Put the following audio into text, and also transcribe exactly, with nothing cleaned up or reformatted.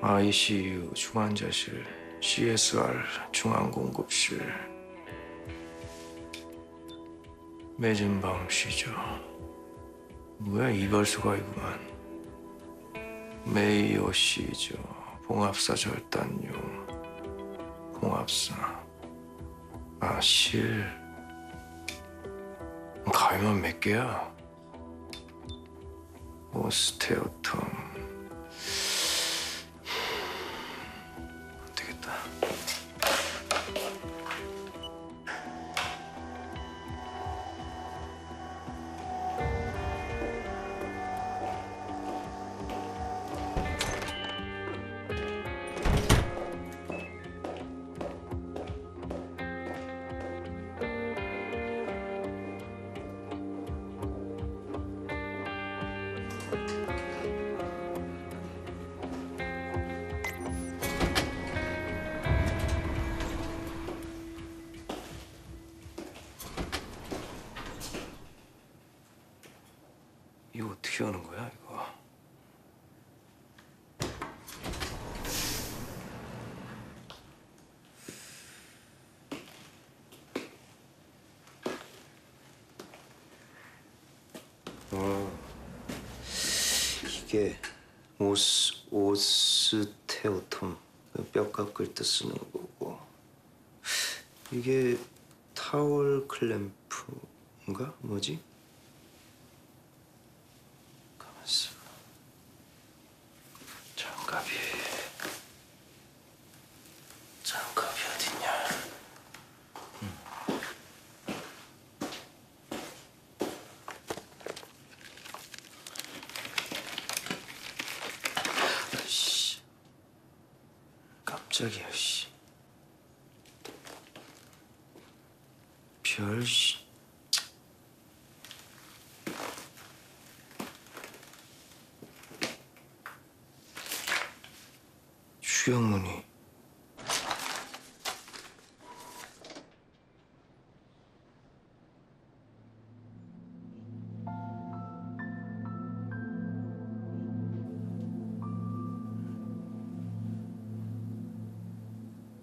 아이씨유 중환자실, 씨에스알 중앙공급실. 매진 밤 쉬죠. 뭐야 이발소가 이구만. 메이오 시죠. 봉합사 절단용. 봉합사. 아 실. 가위만 몇 개야? 오스테오톰. 안 되겠다. 이거 어떻게 하는 거야, 이거? 어, 이게 오스, 오스테오톰, 그 뼈 깎을 때 쓰는 거고. 이게 타월 클램프인가? 뭐지? 가만있어. 장갑이... 장갑이 어딨냐? 응. 아이씨. 깜짝이야, 씨. 별, 씨. 주영문이